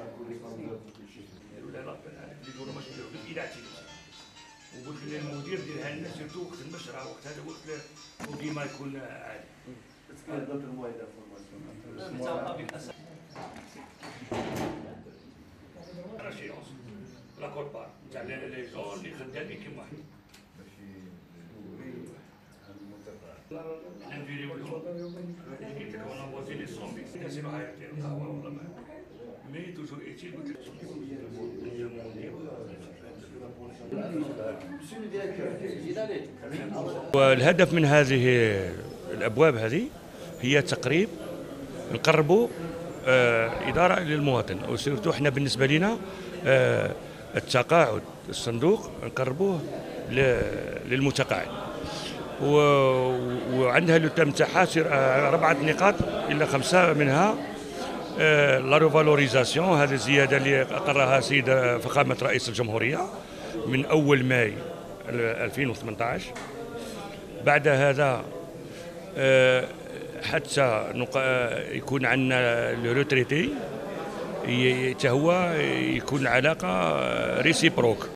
وقلت للمدير ديالها لنا سيرتو وقت المشرع وقت هذا قلت له وديما يكون عالي. لا كوربار تاع لي زون اللي خدامين كيما واحد. نديرو لهم قلت لك انا بوزي لي صومبي كاسيرو حياتي القهوه والله ما مي توجور ايتيل قلت لك والهدف من هذه الابواب هذه هي تقريب نقربوا إدارة للمواطن، وسيرتو احنا بالنسبة لنا التقاعد الصندوق نقربوه للمتقاعد، وعندها التم تاعها 4 نقاط إلا 5 منها لا ريفالوريزاسيون، هذه الزيادة اللي أقرها سيد فخامة رئيس الجمهورية من أول ماي 2018. بعد هذا حتى يكون عندنا الروتريتي هو يكون العلاقة ريسيبروك.